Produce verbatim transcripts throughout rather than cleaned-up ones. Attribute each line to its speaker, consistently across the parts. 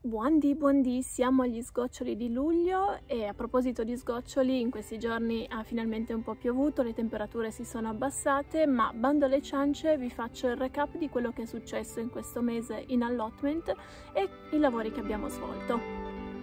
Speaker 1: Buondì, buondì, siamo agli sgoccioli di luglio e a proposito di sgoccioli, in questi giorni ha finalmente un po' piovuto, le temperature si sono abbassate, ma bando alle ciance vi faccio il recap di quello che è successo in questo mese in allotment e i lavori che abbiamo svolto.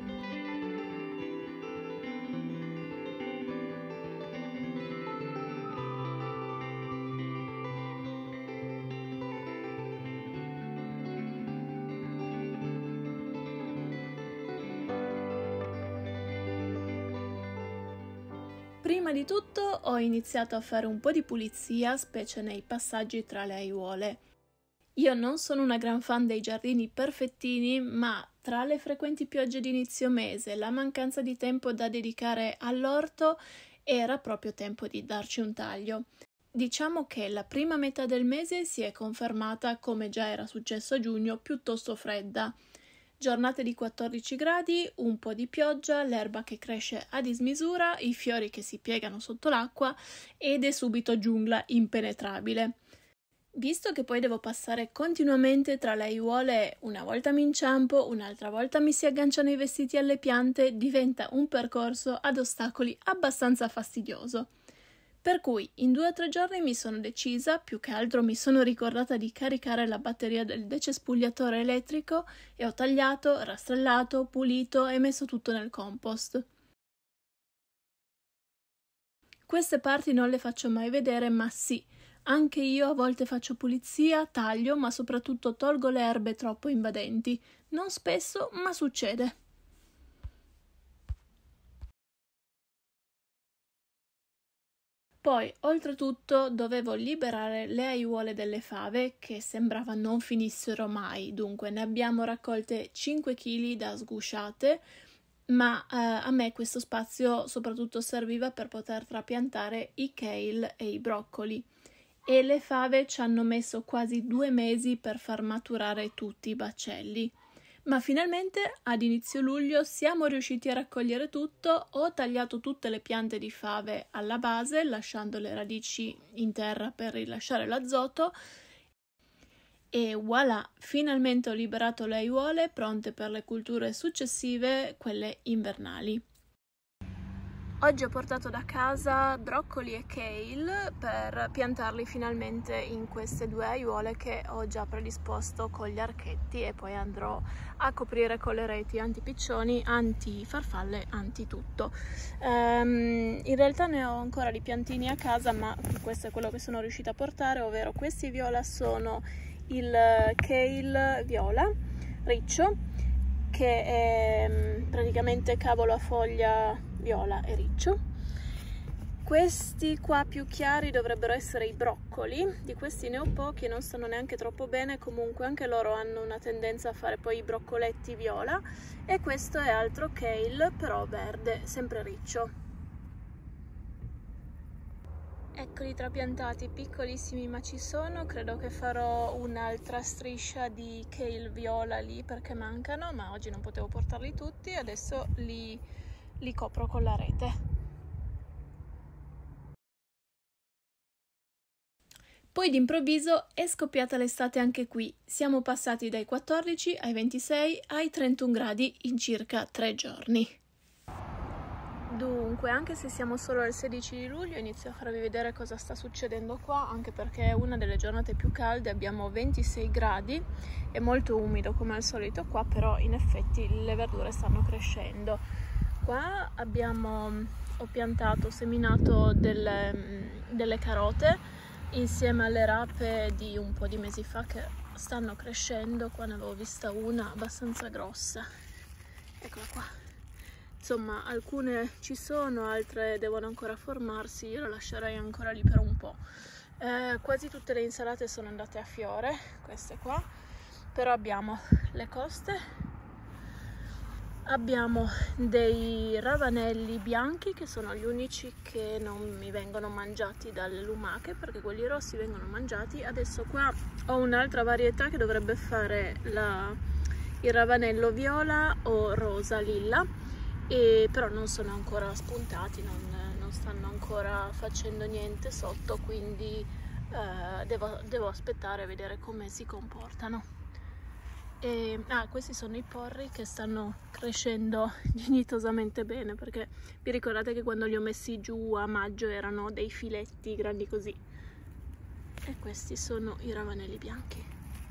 Speaker 1: Prima di tutto ho iniziato a fare un po' di pulizia, specie nei passaggi tra le aiuole. Io non sono una gran fan dei giardini perfettini, ma tra le frequenti piogge di inizio mese e la mancanza di tempo da dedicare all'orto era proprio tempo di darci un taglio. Diciamo che la prima metà del mese si è confermata, come già era successo a giugno, piuttosto fredda. Giornate di quattordici gradi, un po' di pioggia, l'erba che cresce a dismisura, i fiori che si piegano sotto l'acqua ed è subito giungla impenetrabile. Visto che poi devo passare continuamente tra le aiuole, una volta mi inciampo, un'altra volta mi si agganciano i vestiti alle piante, diventa un percorso ad ostacoli abbastanza fastidioso. Per cui in due o tre giorni mi sono decisa, più che altro mi sono ricordata di caricare la batteria del decespugliatore elettrico e ho tagliato, rastrellato, pulito e messo tutto nel compost. Queste parti non le faccio mai vedere, ma sì, anche io a volte faccio pulizia, taglio, ma soprattutto tolgo le erbe troppo invadenti. Non spesso, ma succede. Poi, oltretutto, dovevo liberare le aiuole delle fave che sembrava non finissero mai, dunque ne abbiamo raccolte cinque chili da sgusciate, ma eh, a me questo spazio soprattutto serviva per poter trapiantare i kale e i broccoli. E le fave ci hanno messo quasi due mesi per far maturare tutti i baccelli. Ma finalmente ad inizio luglio siamo riusciti a raccogliere tutto, ho tagliato tutte le piante di fave alla base lasciando le radici in terra per rilasciare l'azoto e voilà, finalmente ho liberato le aiuole pronte per le culture successive, quelle invernali. Oggi ho portato da casa broccoli e kale per piantarli finalmente in queste due aiuole che ho già predisposto con gli archetti e poi andrò a coprire con le reti antipiccioni, antifarfalle, antitutto. Um, in realtà ne ho ancora di piantini a casa, ma questo è quello che sono riuscita a portare, ovvero questi viola sono il kale viola riccio, che è praticamente cavolo a foglia viola e riccio. Questi qua più chiari dovrebbero essere i broccoli, di questi ne ho pochi e non stanno neanche troppo bene, comunque anche loro hanno una tendenza a fare poi i broccoletti viola, e questo è altro kale però verde, sempre riccio. Eccoli trapiantati, piccolissimi ma ci sono, credo che farò un'altra striscia di kale viola lì perché mancano, ma oggi non potevo portarli tutti, adesso li, li copro con la rete. Poi d'improvviso è scoppiata l'estate anche qui, siamo passati dai quattordici ai ventisei ai trentuno gradi in circa tre giorni. Dunque, anche se siamo solo al sedici di luglio, inizio a farvi vedere cosa sta succedendo qua, anche perché è una delle giornate più calde, abbiamo ventisei gradi, è molto umido come al solito qua, però in effetti le verdure stanno crescendo. Qua abbiamo, ho piantato, seminato delle, delle carote insieme alle rape di un po' di mesi fa che stanno crescendo. Qua ne avevo vista una abbastanza grossa, eccola qua. Insomma, alcune ci sono, altre devono ancora formarsi, io le lascerei ancora lì per un po'. Eh, quasi tutte le insalate sono andate a fiore, queste qua, però abbiamo le coste, abbiamo dei ravanelli bianchi che sono gli unici che non mi vengono mangiati dalle lumache, perché quelli rossi vengono mangiati. Adesso qua ho un'altra varietà che dovrebbe fare la, il ravanello viola o rosa lilla, e però non sono ancora spuntati, non, non stanno ancora facendo niente sotto, quindi eh, devo, devo aspettare e vedere come si comportano. E, ah, questi sono i porri che stanno crescendo dignitosamente bene, perché vi ricordate che quando li ho messi giù a maggio erano dei filetti grandi così. E questi sono i ravanelli bianchi.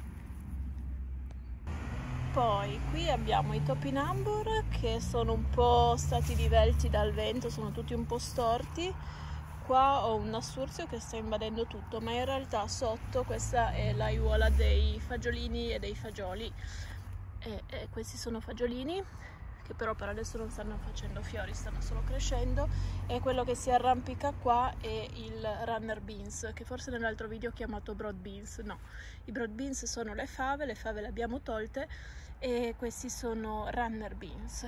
Speaker 1: Poi qui abbiamo i topinambur che sono un po' stati divelti dal vento, sono tutti un po' storti. Qua ho un nassurzio che sta invadendo tutto, ma in realtà sotto questa è l'aiuola dei fagiolini e dei fagioli. E, e questi sono fagiolini che però per adesso non stanno facendo fiori, stanno solo crescendo. E quello che si arrampica qua è il runner beans, che forse nell'altro video ho chiamato broad beans. No, i broad beans sono le fave, le fave le abbiamo tolte e questi sono runner beans.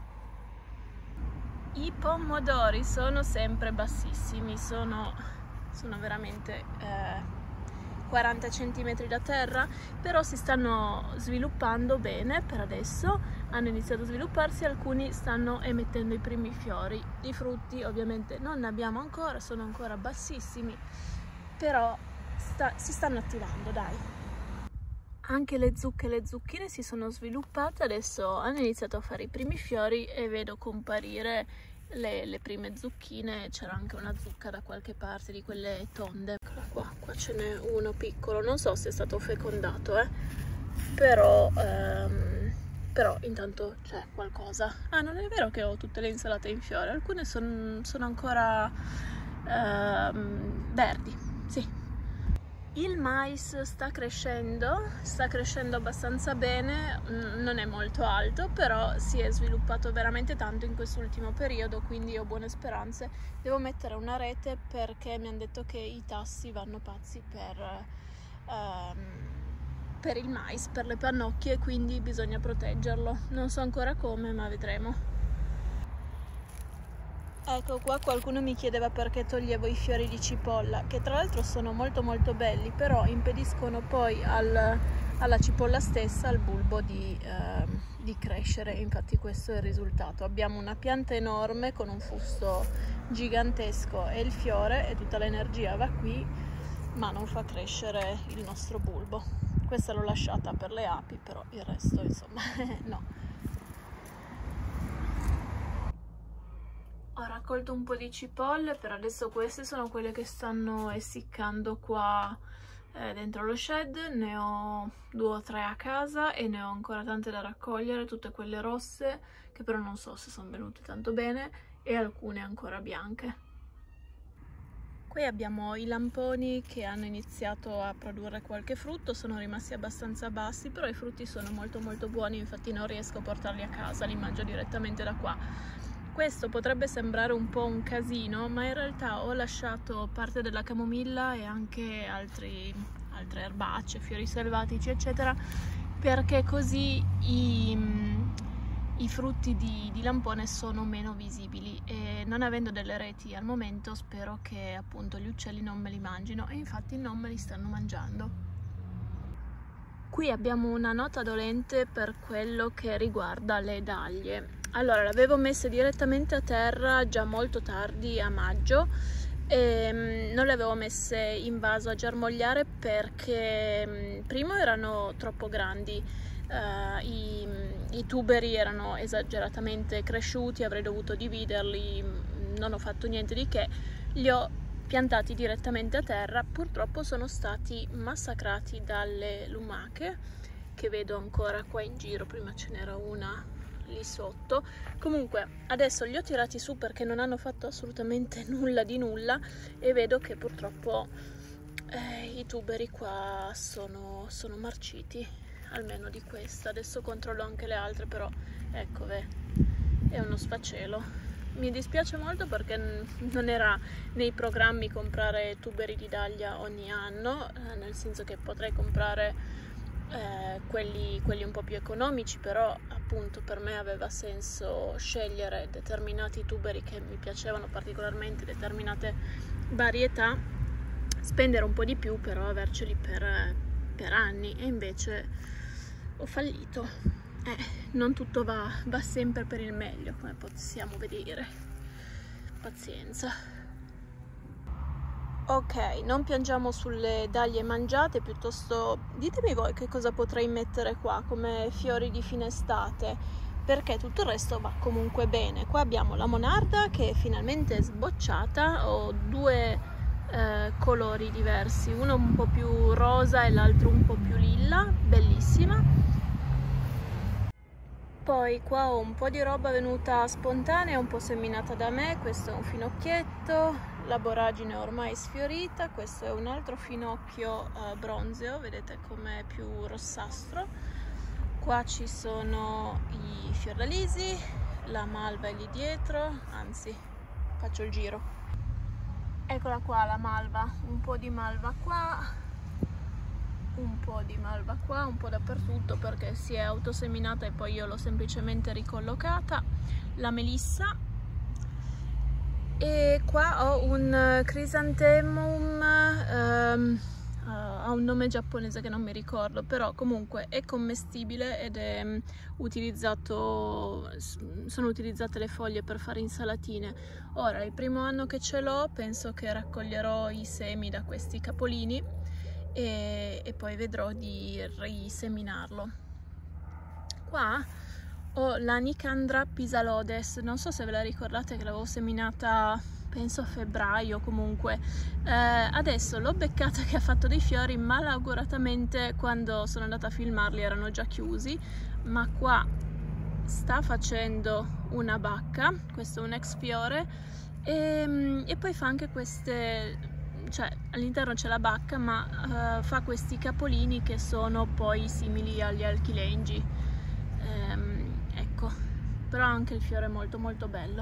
Speaker 1: I pomodori sono sempre bassissimi, sono, sono veramente eh, quaranta centimetri da terra, però si stanno sviluppando bene per adesso, hanno iniziato a svilupparsi, alcuni stanno emettendo i primi fiori. I frutti ovviamente non ne abbiamo ancora, sono ancora bassissimi, però sta, si stanno attivando, dai. Anche le zucche e le zucchine si sono sviluppate, adesso hanno iniziato a fare i primi fiori e vedo comparire le, le prime zucchine. C'era anche una zucca da qualche parte di quelle tonde. Eccola qua, qua ce n'è uno piccolo, non so se è stato fecondato, eh? però, ehm, però intanto c'è qualcosa. Ah, non è vero che ho tutte le insalate in fiore, alcune son, sono ancora ehm, verdi, sì. Il mais sta crescendo, sta crescendo abbastanza bene, non è molto alto, però si è sviluppato veramente tanto in quest'ultimo periodo, quindi ho buone speranze. Devo mettere una rete perché mi hanno detto che i tassi vanno pazzi per, um, per il mais, per le pannocchie, quindi bisogna proteggerlo. Non so ancora come, ma vedremo. Ecco qua, qualcuno mi chiedeva perché toglievo i fiori di cipolla, che tra l'altro sono molto molto belli, però impediscono poi al, alla cipolla stessa, al bulbo, di, eh, di crescere. Infatti questo è il risultato. Abbiamo una pianta enorme con un fusto gigantesco e il fiore, e tutta l'energia va qui, ma non fa crescere il nostro bulbo. Questa l'ho lasciata per le api, però il resto insomma no. Ho raccolto un po' di cipolle, per adesso queste sono quelle che stanno essiccando qua eh, dentro lo shed. Ne ho due o tre a casa e ne ho ancora tante da raccogliere, tutte quelle rosse, che però non so se sono venute tanto bene, e alcune ancora bianche. Qui abbiamo i lamponi che hanno iniziato a produrre qualche frutto, sono rimasti abbastanza bassi, però i frutti sono molto molto buoni, infatti non riesco a portarli a casa, li mangio direttamente da qua. Questo potrebbe sembrare un po' un casino, ma in realtà ho lasciato parte della camomilla e anche altri, altre erbacce, fiori selvatici, eccetera, perché così i, i frutti di, di lampone sono meno visibili, e non avendo delle reti al momento spero che appunto gli uccelli non me li mangino, e infatti non me li stanno mangiando. Qui abbiamo una nota dolente per quello che riguarda le dahlie. Allora, le avevo messe direttamente a terra già molto tardi a maggio e non le avevo messe in vaso a germogliare perché primo erano troppo grandi, uh, i, i tuberi erano esageratamente cresciuti, avrei dovuto dividerli, non ho fatto niente di che, li ho piantati direttamente a terra. Purtroppo sono stati massacrati dalle lumache, che vedo ancora qua in giro, prima ce n'era una lì sotto. Comunque adesso li ho tirati su perché non hanno fatto assolutamente nulla di nulla, e vedo che purtroppo eh, i tuberi qua sono, sono marciti, almeno di questa. Adesso controllo anche le altre, però ecco, ve, è uno sfacelo. Mi dispiace molto perché non era nei programmi comprare tuberi di dahlia ogni anno, eh, nel senso che potrei comprare eh, quelli, quelli un po' più economici, però appunto per me aveva senso scegliere determinati tuberi che mi piacevano particolarmente, determinate varietà, spendere un po' di più, però averceli per, per anni, e invece ho fallito. Eh, non tutto va, va sempre per il meglio, come possiamo vedere. Pazienza. Ok, non piangiamo sulle daglie mangiate, piuttosto ditemi voi che cosa potrei mettere qua come fiori di fine estate, perché tutto il resto va comunque bene. Qua abbiamo la monarda che è finalmente sbocciata, ho due eh, colori diversi, uno un po' più rosa e l'altro un po' più lilla, bellissima. Poi qua ho un po' di roba venuta spontanea, un po' seminata da me, questo è un finocchietto, la boragine è ormai sfiorita, questo è un altro finocchio eh, bronzeo, vedete com'è più rossastro. Qua ci sono i fiordalisi, la malva è lì dietro, anzi faccio il giro. Eccola qua la malva, un po' di malva qua, un po' di malva qua, un po' dappertutto perché si è autoseminata e poi io l'ho semplicemente ricollocata. La melissa, e qua ho un crisantemum, um, uh, ha un nome giapponese che non mi ricordo, però comunque è commestibile ed è um, utilizzato, sono utilizzate le foglie per fare insalatine. Ora, il primo anno che ce l'ho penso che raccoglierò i semi da questi capolini E, e poi vedrò di riseminarlo. Qua ho la Nicandra pisalodes, non so se ve la ricordate che l'avevo seminata penso a febbraio comunque. Eh, adesso l'ho beccata che ha fatto dei fiori, malauguratamente quando sono andata a filmarli erano già chiusi, ma qua sta facendo una bacca, questo è un ex fiore, e, e poi fa anche queste, cioè all'interno c'è la bacca ma uh, fa questi capolini che sono poi simili agli alchilengi, ehm, ecco, però anche il fiore è molto molto bello.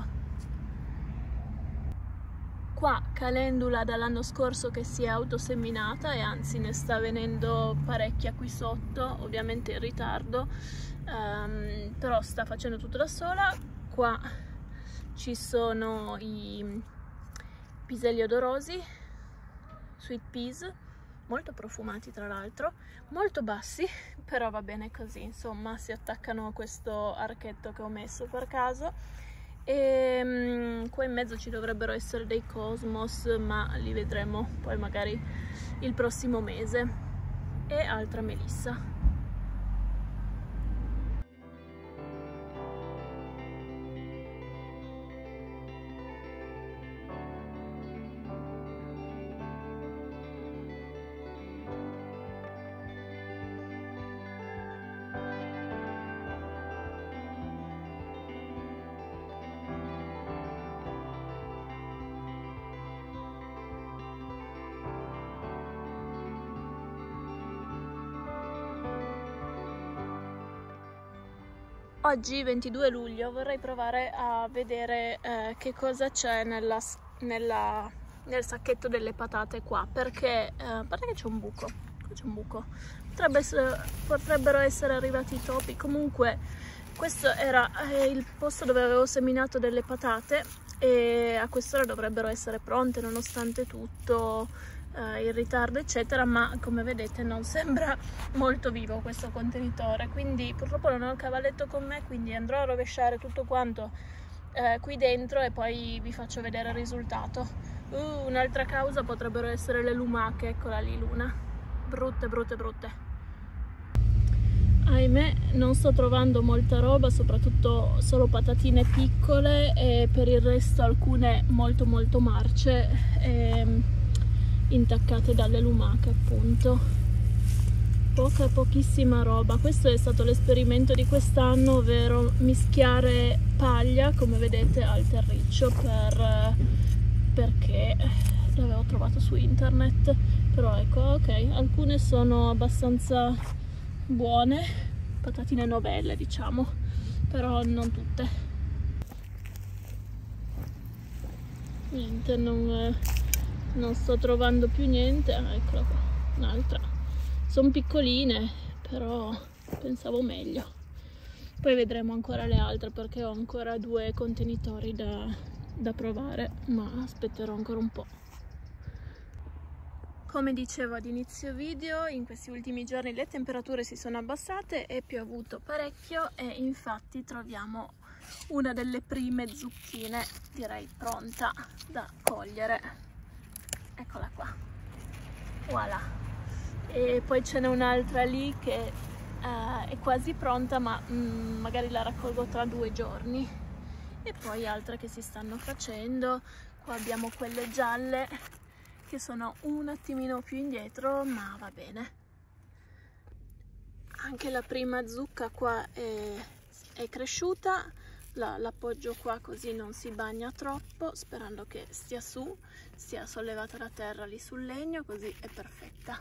Speaker 1: Qua calendula dall'anno scorso che si è autoseminata e anzi ne sta venendo parecchia qui sotto, ovviamente in ritardo, um, però sta facendo tutto da sola. Qua ci sono i piselli odorosi, sweet peas, molto profumati tra l'altro, molto bassi, però va bene così, insomma si attaccano a questo archetto che ho messo per caso. E um, qua in mezzo ci dovrebbero essere dei cosmos, ma li vedremo poi magari il prossimo mese. E altra melissa. Oggi ventidue luglio vorrei provare a vedere eh, che cosa c'è nella, nella, nel sacchetto delle patate qua, perché eh, a parte che c'è un buco, qua c'è un buco, Potrebbe essere, potrebbero essere arrivati i topi. Comunque questo era eh, il posto dove avevo seminato delle patate e a quest'ora dovrebbero essere pronte nonostante tutto eh, il ritardo eccetera, ma come vedete non sembra molto vivo questo contenitore, quindi purtroppo non ho il cavalletto con me, quindi andrò a rovesciare tutto quanto eh, qui dentro e poi vi faccio vedere il risultato. Uh, un'altra causa potrebbero essere le lumache, eccola lì Luna, brutte brutte brutte. Ahimè non sto trovando molta roba, soprattutto solo patatine piccole e per il resto alcune molto molto marce e intaccate dalle lumache appunto. Poca pochissima roba. Questo è stato l'esperimento di quest'anno, ovvero mischiare paglia come vedete al terriccio per, perché l'avevo trovato su internet, però ecco, ok, alcune sono abbastanza buone, patatine novelle diciamo, però non tutte. Niente, non, eh, non sto trovando più niente. Ah, eccola qua, un'altra. Sono piccoline, però pensavo meglio. Poi vedremo ancora le altre perché ho ancora due contenitori da, da provare, ma aspetterò ancora un po'. Come dicevo ad inizio video, in questi ultimi giorni le temperature si sono abbassate, è piovuto parecchio e infatti troviamo una delle prime zucchine, direi pronta da cogliere. eccola qua, voilà. E poi ce n'è un'altra lì che uh, è quasi pronta, ma mm, magari la raccolgo tra due giorni. E poi altre che si stanno facendo. Qua abbiamo quelle gialle che sono un attimino più indietro, ma va bene. Anche la prima zucca qua è, è cresciuta, la, l'appoggio qua così non si bagna troppo, sperando che stia su, sia sollevata la terra lì sul legno, così è perfetta.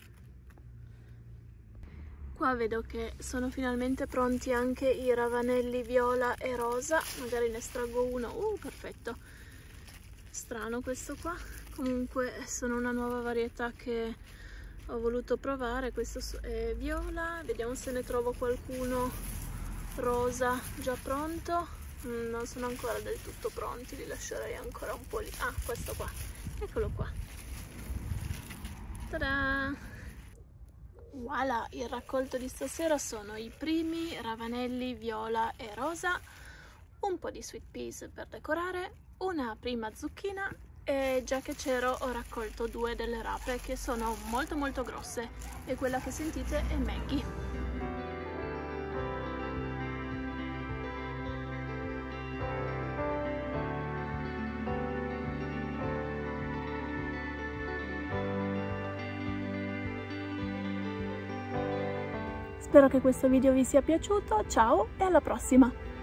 Speaker 1: Qua vedo che sono finalmente pronti anche i ravanelli viola e rosa, magari ne estraggo uno, uh perfetto, strano questo qua, comunque sono una nuova varietà che ho voluto provare. Questo è viola, vediamo se ne trovo qualcuno rosa già pronto. Mm, non sono ancora del tutto pronti, li lascerei ancora un po' lì. Ah, questo qua, eccolo qua. Ta-da! Voilà, il raccolto di stasera sono i primi ravanelli viola e rosa, un po' di sweet peas per decorare, una prima zucchina e già che c'ero ho raccolto due delle rape che sono molto molto grosse e quella che sentite è Maggie. Spero che questo video vi sia piaciuto, ciao e alla prossima!